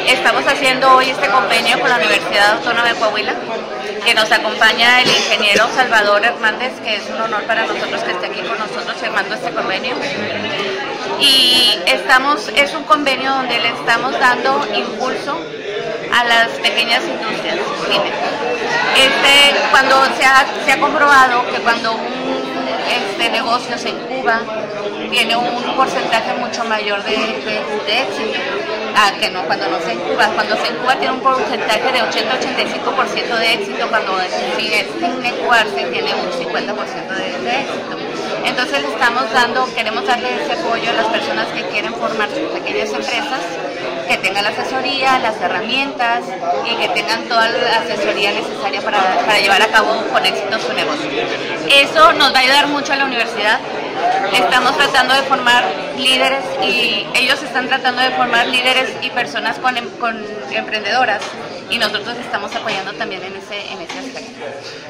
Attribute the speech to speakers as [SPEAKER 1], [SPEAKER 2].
[SPEAKER 1] Estamos haciendo hoy este convenio con la Universidad Autónoma de Coahuila, que nos acompaña el ingeniero Salvador Hernández, que es un honor para nosotros que esté aquí con nosotros firmando este convenio. Y es un convenio donde le estamos dando impulso a las pequeñas industrias. Cuando se ha comprobado que cuando un negocio se incuba, tiene un porcentaje mucho mayor de éxito que no cuando no se incuba. Cuando se incuba tiene un porcentaje de 80-85% de éxito, cuando sin incubarse tiene un 50% de éxito. Entonces queremos darle ese apoyo a las personas que quieren formar sus pequeñas empresas, que tengan la asesoría, las herramientas y que tengan toda la asesoría necesaria para llevar a cabo con éxito su negocio. Eso nos va a ayudar mucho a la universidad. Estamos tratando de formar líderes y ellos están tratando de formar líderes y personas con emprendedoras, y nosotros estamos apoyando también en ese aspecto.